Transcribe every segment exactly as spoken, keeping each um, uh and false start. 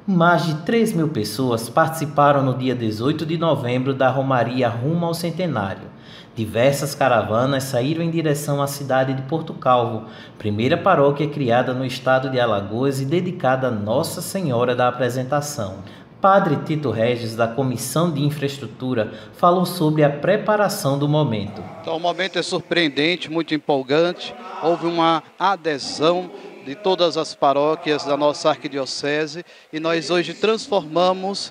Mais de três mil pessoas participaram no dia dezoito de novembro da Romaria rumo ao Centenário. Diversas caravanas saíram em direção à cidade de Porto Calvo, primeira paróquia criada no estado de Alagoas e dedicada a Nossa Senhora da Apresentação. Padre Tito Regis, da Comissão de Infraestrutura, falou sobre a preparação do momento. Então, o momento é surpreendente, muito empolgante. Houve uma adesão de todas as paróquias da nossa arquidiocese e nós hoje transformamos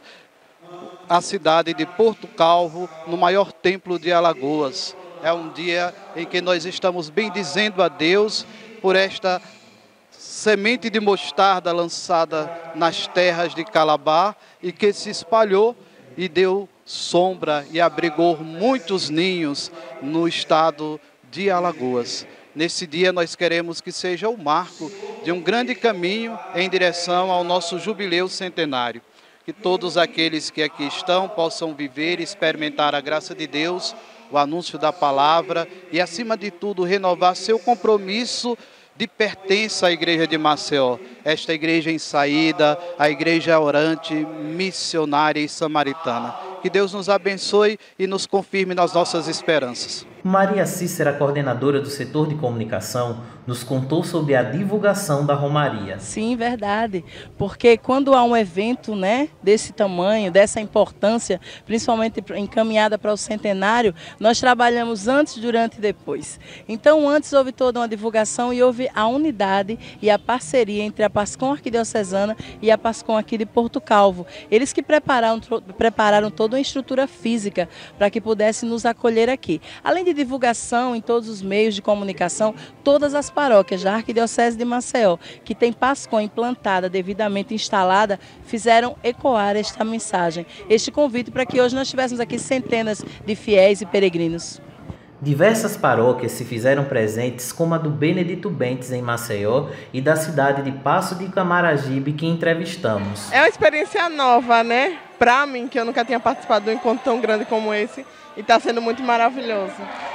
a cidade de Porto Calvo no maior templo de Alagoas. É um dia em que nós estamos bendizendo a Deus por esta semente de mostarda lançada nas terras de Calabar e que se espalhou e deu sombra e abrigou muitos ninhos no estado de Alagoas. Nesse dia nós queremos que seja o marco de um grande caminho em direção ao nosso jubileu centenário. Que todos aqueles que aqui estão possam viver e experimentar a graça de Deus, o anúncio da palavra e, acima de tudo, renovar seu compromisso de pertença à igreja de Maceió. Esta igreja em saída, a igreja orante, missionária e samaritana. Que Deus nos abençoe e nos confirme nas nossas esperanças. Maria Cícera, coordenadora do setor de comunicação, nos contou sobre a divulgação da Romaria. Sim, verdade, porque quando há um evento, né, desse tamanho, dessa importância, principalmente encaminhada para o centenário, nós trabalhamos antes, durante e depois. Então, antes houve toda uma divulgação e houve a unidade e a parceria entre a Pascom Arquidiocesana e a Pascom aqui de Porto Calvo. Eles que prepararam, prepararam toda uma estrutura física para que pudesse nos acolher aqui. Além de divulgação em todos os meios de comunicação, todas as paróquias da Arquidiocese de Maceió, que tem Pascom implantada, devidamente instalada, fizeram ecoar esta mensagem, este convite para que hoje nós tivéssemos aqui centenas de fiéis e peregrinos. Diversas paróquias se fizeram presentes, como a do Benedito Bentes em Maceió e da cidade de Passo de Camaragibe, que entrevistamos. É uma experiência nova, né? Para mim, que eu nunca tinha participado de um encontro tão grande como esse, e está sendo muito maravilhoso.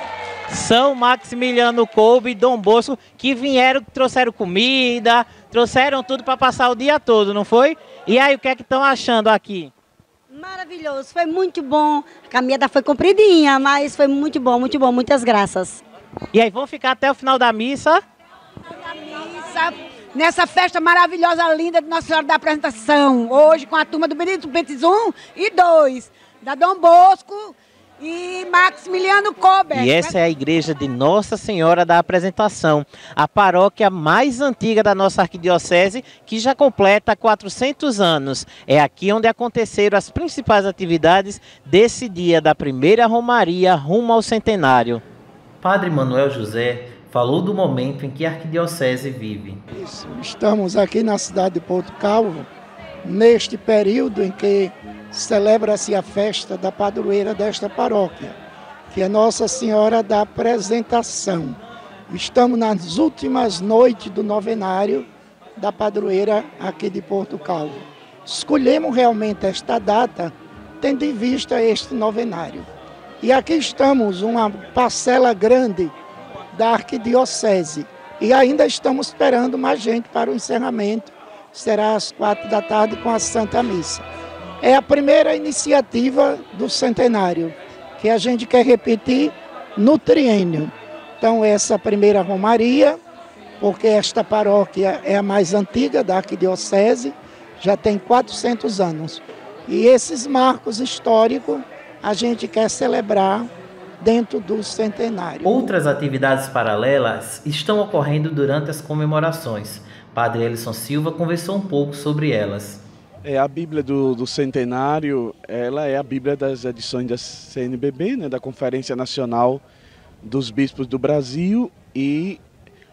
São Maximiliano Kolbe e Dom Bosco que vieram, trouxeram comida, trouxeram tudo para passar o dia todo, não foi? E aí, o que é que estão achando aqui? Maravilhoso, foi muito bom. A caminhada foi compridinha, mas foi muito bom, muito bom, muitas graças. E aí, vão ficar até o final da missa? Da missa, nessa festa maravilhosa, linda de Nossa Senhora da Apresentação. Hoje com a turma do Benedito Bentes um e dois, da Dom Bosco e Maximiliano Kolbe. E essa é a igreja de Nossa Senhora da Apresentação, a paróquia mais antiga da nossa arquidiocese, que já completa quatrocentos anos. É aqui onde aconteceram as principais atividades desse dia da primeira Romaria rumo ao centenário. Padre Manuel José falou do momento em que a arquidiocese vive. Isso. Estamos aqui na cidade de Porto Calvo, neste período em que celebra-se a festa da padroeira desta paróquia, que é Nossa Senhora da Apresentação. Estamos nas últimas noites do novenário da padroeira aqui de Porto Calvo. Escolhemos realmente esta data, tendo em vista este novenário. E aqui estamos, uma parcela grande da arquidiocese, e ainda estamos esperando mais gente para o encerramento, será às quatro da tarde com a Santa Missa. É a primeira iniciativa do centenário, que a gente quer repetir no triênio. Então, essa primeira Romaria, porque esta paróquia é a mais antiga da arquidiocese, já tem quatrocentos anos. E esses marcos históricos a gente quer celebrar dentro do centenário. Outras atividades paralelas estão ocorrendo durante as comemorações. Padre Elison Silva conversou um pouco sobre elas. É, a Bíblia do, do Centenário, ela é a Bíblia das edições da C N B B, né, da Conferência Nacional dos Bispos do Brasil, e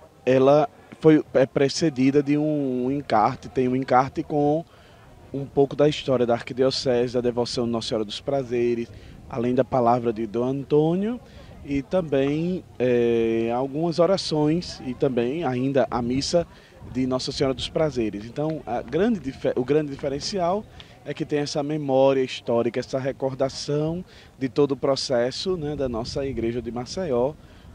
ela foi é precedida de um encarte, tem um encarte com um pouco da história da arquidiocese, da devoção de Nossa Senhora dos Prazeres, além da palavra de Dom Antônio, e também é, algumas orações, e também ainda a missa de Nossa Senhora dos Prazeres. Então, a grande, o grande diferencial é que tem essa memória histórica, essa recordação de todo o processo, né, da nossa igreja de Maceió,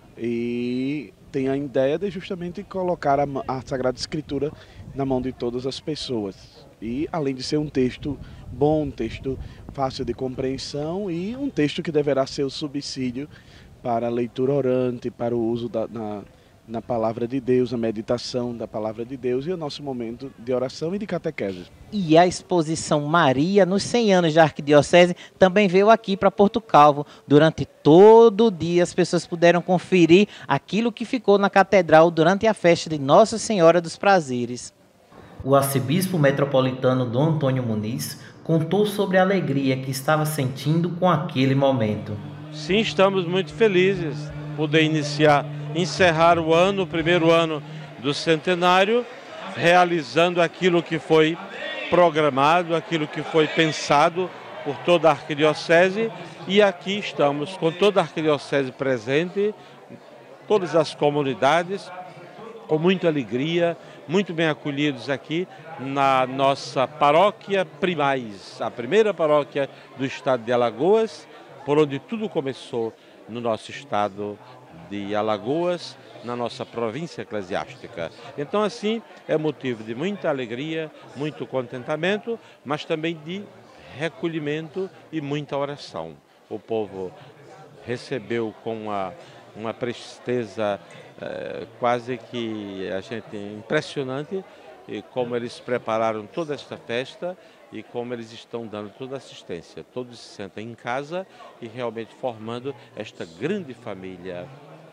e tem a ideia de justamente colocar a, a Sagrada Escritura na mão de todas as pessoas. E além de ser um texto bom, um texto fácil de compreensão e um texto que deverá ser o subsídio para a leitura orante, para o uso da, na, na palavra de Deus, a meditação da palavra de Deus e o nosso momento de oração e de catequese. E a exposição Maria nos cem anos da Arquidiocese também veio aqui para Porto Calvo. Durante todo o dia as pessoas puderam conferir aquilo que ficou na catedral durante a festa de Nossa Senhora dos Prazeres. O arcebispo metropolitano Dom Antônio Muniz contou sobre a alegria que estava sentindo com aquele momento. Sim, estamos muito felizes de poder iniciar, encerrar o ano, o primeiro ano do centenário, realizando aquilo que foi programado, aquilo que foi pensado por toda a Arquidiocese, e aqui estamos com toda a Arquidiocese presente, todas as comunidades, com muita alegria, muito bem acolhidos aqui na nossa paróquia Primaz, a primeira paróquia do estado de Alagoas, por onde tudo começou no nosso estado de Alagoas, na nossa província eclesiástica. Então, assim, é motivo de muita alegria, muito contentamento, mas também de recolhimento e muita oração. O povo recebeu com uma, uma presteza eh, quase que a gente impressionante, e como eles prepararam toda esta festa e como eles estão dando toda a assistência. Todos se sentem em casa e realmente formando esta grande família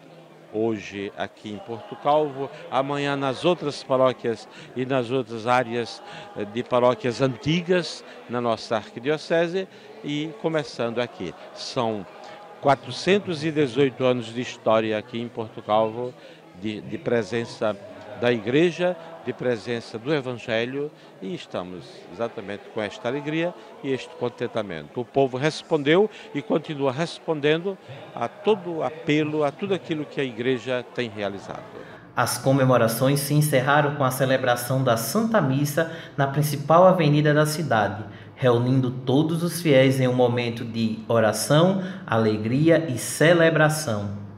hoje aqui em Porto Calvo, amanhã nas outras paróquias e nas outras áreas de paróquias antigas na nossa arquidiocese e começando aqui. São quatrocentos e dezoito anos de história aqui em Porto Calvo, de, de presença da Igreja, de presença do Evangelho, e estamos exatamente com esta alegria e este contentamento. O povo respondeu e continua respondendo a todo o apelo, a tudo aquilo que a Igreja tem realizado. As comemorações se encerraram com a celebração da Santa Missa na principal avenida da cidade, reunindo todos os fiéis em um momento de oração, alegria e celebração.